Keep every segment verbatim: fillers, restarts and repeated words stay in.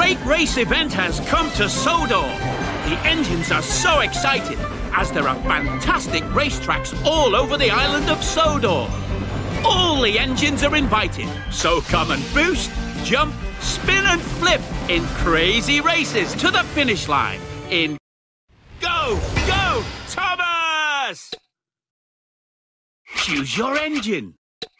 great race event has come to Sodor. The engines are so excited as there are fantastic racetracks all over the island of Sodor. All the engines are invited, so come and boost, jump, spin and flip in crazy races to the finish line in Go, Go, Thomas! Choose your engine.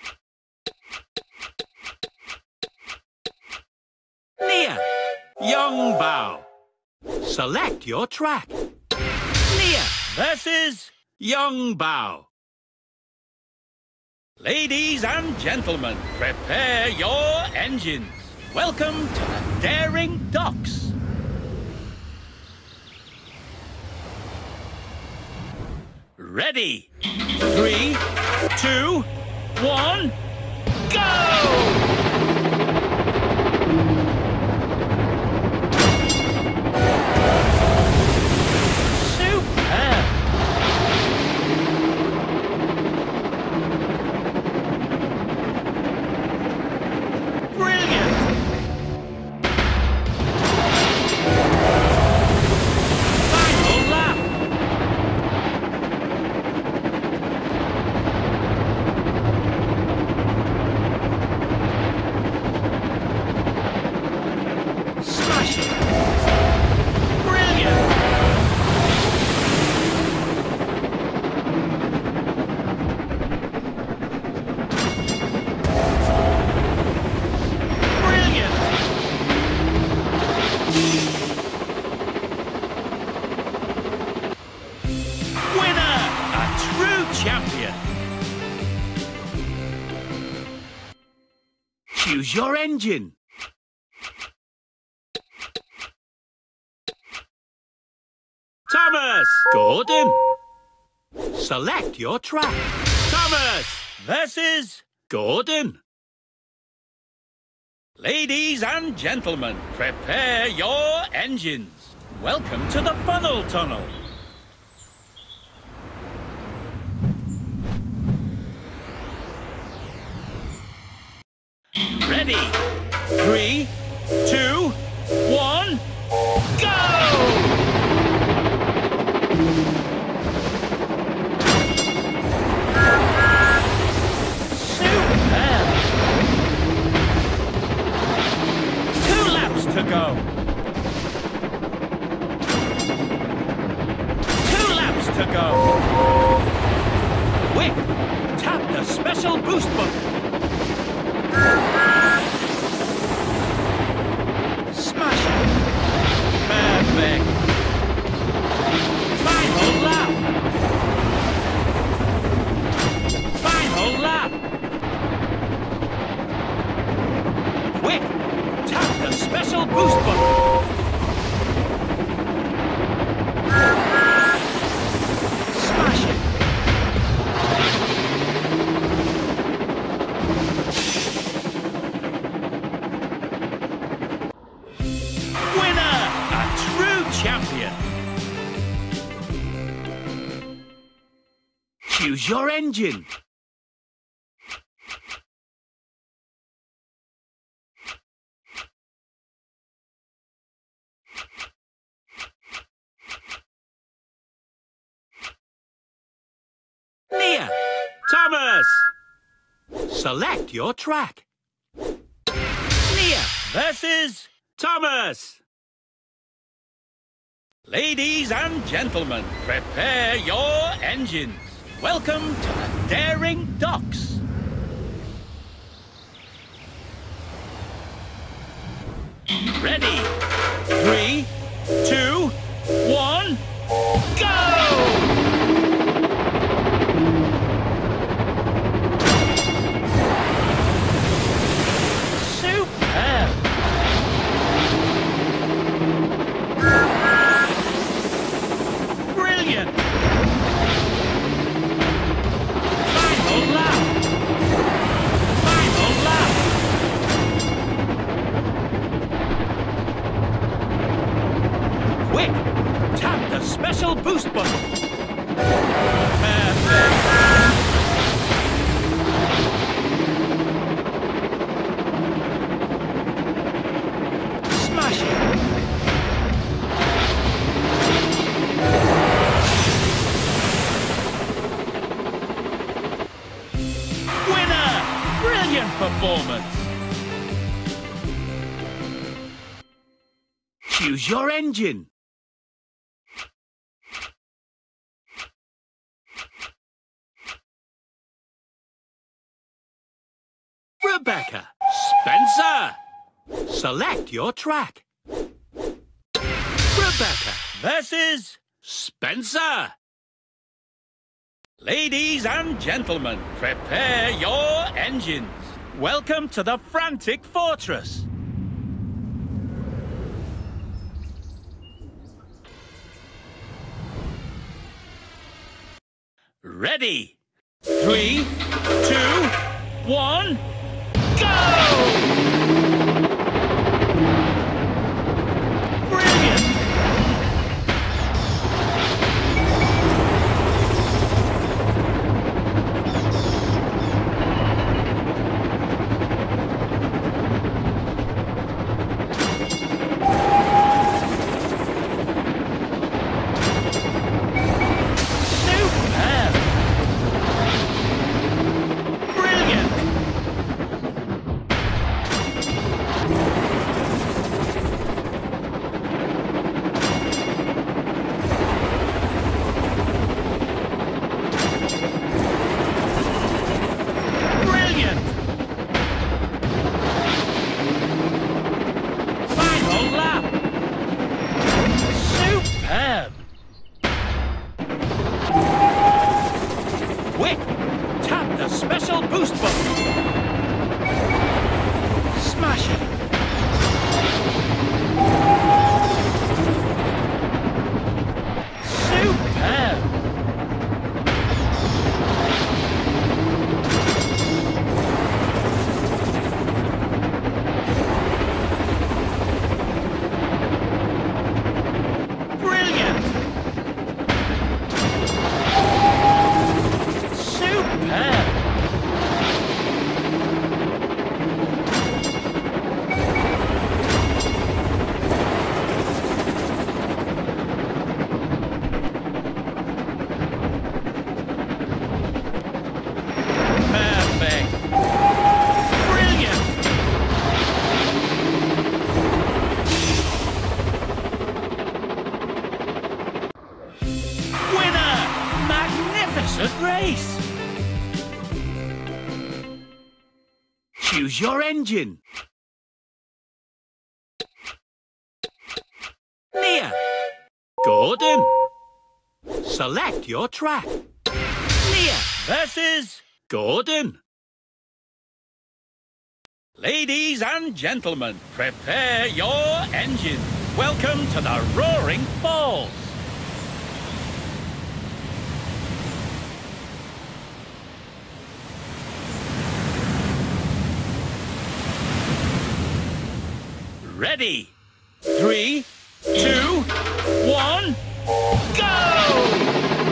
Nia, Young Bao. Select your track. Nia versus Young Bao. Ladies and gentlemen, prepare your engines. Welcome to the Daring Docks. Ready? Three, two, one, go! Choose your engine. Thomas! Gordon! Select your track. Thomas versus Gordon. Ladies and gentlemen, prepare your engines. Welcome to the funnel tunnel. Ready? Three, two, one, go! Superb! Two laps to go. Two laps to go. Quick! Tap the special boost button. Smash it! Perfect! Final lap! Final lap! Quick! Tap the special boost button! Smash it! Champion. Choose your engine. Nia, Thomas. Select your track. Nia versus Thomas. Ladies and gentlemen, prepare your engines. Welcome to the Daring Docks. Ready? Three, two, one, go! Final lap! Brilliant performance! Choose your engine. Rebecca. Spencer. Select your track. Rebecca versus Spencer. Ladies and gentlemen, prepare your engines. Welcome to the Frantic Fortress. Ready? Three, two, one, go! Quick! Tap the special boost button. Smash it. Superb! Brilliant! Superb! Perfect! Brilliant! Winner! Magnificent race! Choose your engine. Nia. Gordon. Select your track. Nia versus Gordon. Ladies and gentlemen, prepare your engines. Welcome to the Roaring Falls. Ready? Three, two, one, go!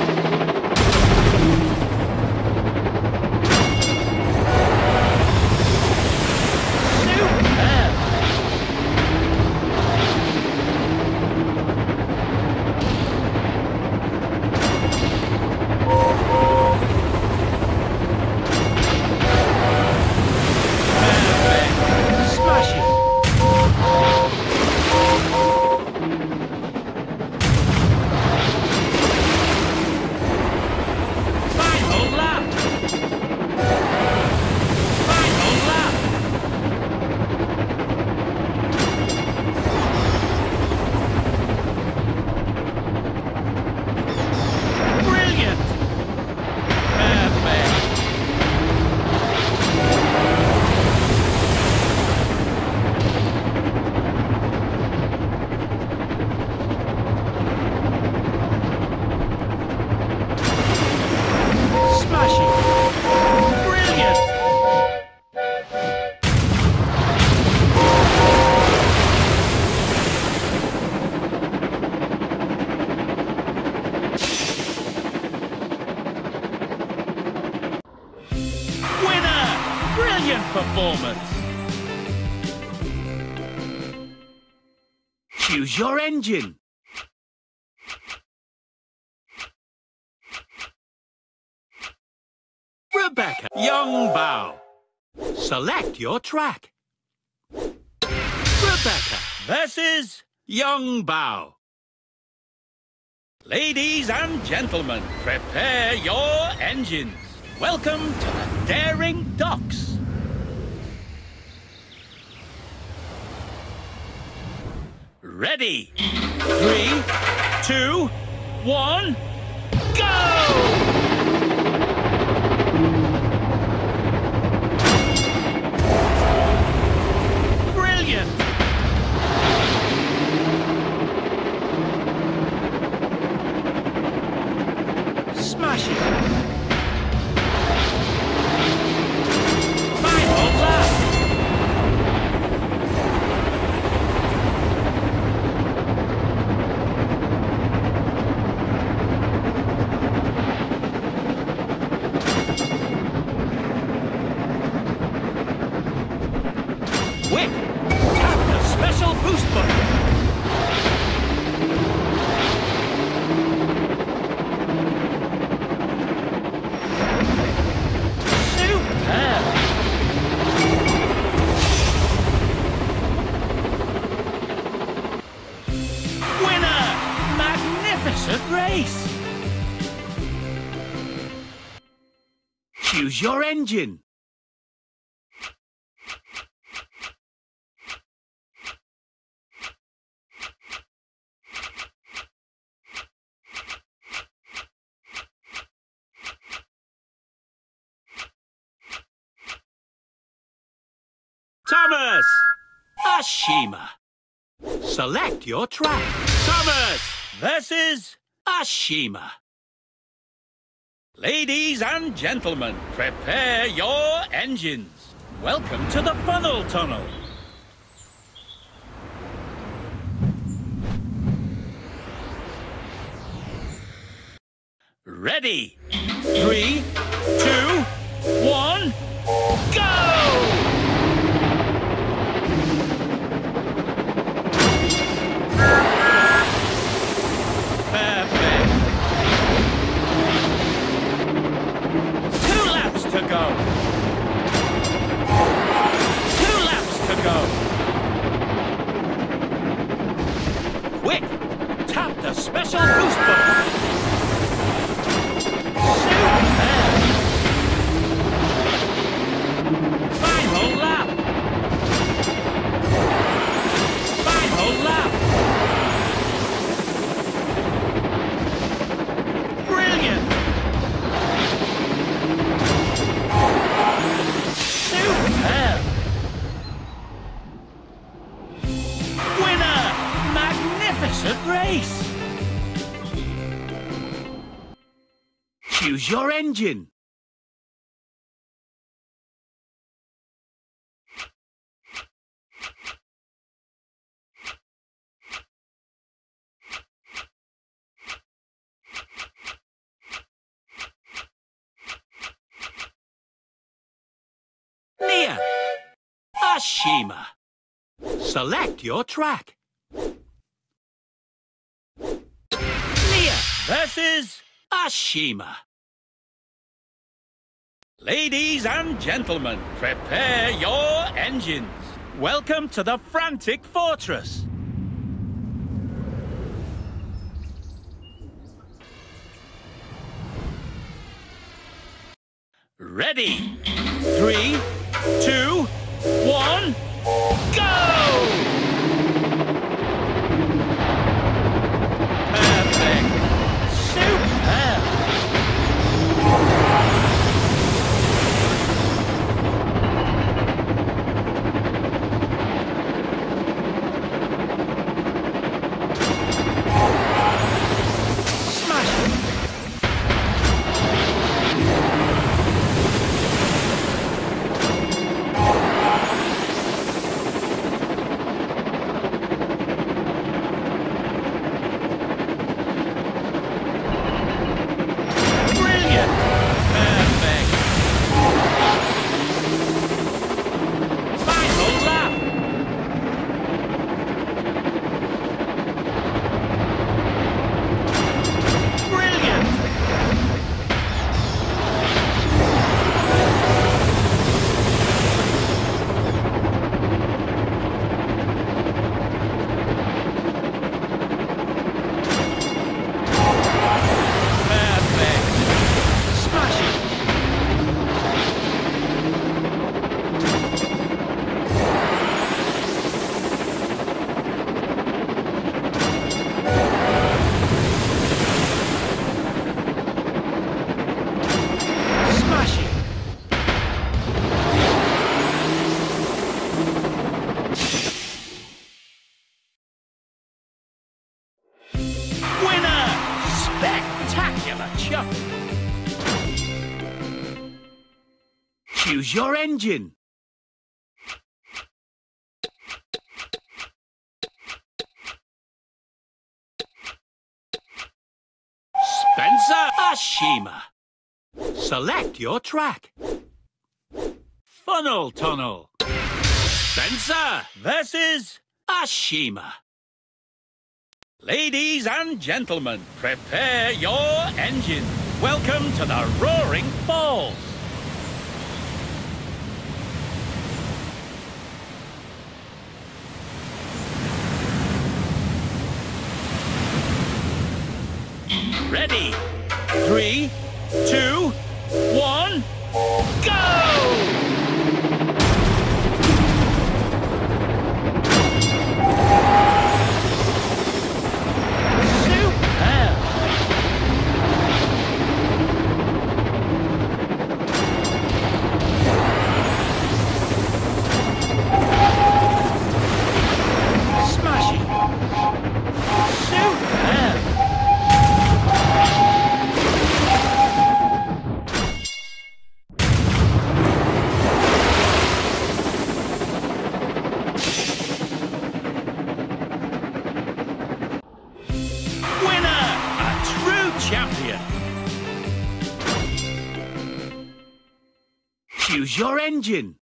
Brilliant performance! Choose your engine. Rebecca. Young Bao. Select your track. Rebecca versus Young Bao. Ladies and gentlemen, prepare your engines. Welcome to the Daring Docks. Ready? Three, two, one, go! Smash it! Final lap! Quick! Tap the special boost button! Race! Choose your engine. Thomas! Ashima. Select your track. Thomas versus Ashima. Ladies and gentlemen, prepare your engines. Welcome to the funnel tunnel. Ready? Three, two, one, go! To go. Two laps to go. Quick! Tap the special boost button. Superb! Final lap. Final lap. Brilliant! Winner! Magnificent race! Choose your engine. Nia! Ashima. Select your track. Nia versus Ashima. Ladies and gentlemen, prepare your engines. Welcome to the Frantic Fortress. Ready? Three, two, one, go! Perfect! Superb! Smash it! Choose your engine. Spencer Ashima. Select your track. Funnel Tunnel. Spencer versus Ashima. Ladies and gentlemen, prepare your engine. Welcome to the Roaring Falls. Ready? Three, two, one, go! Champion. Choose your engine.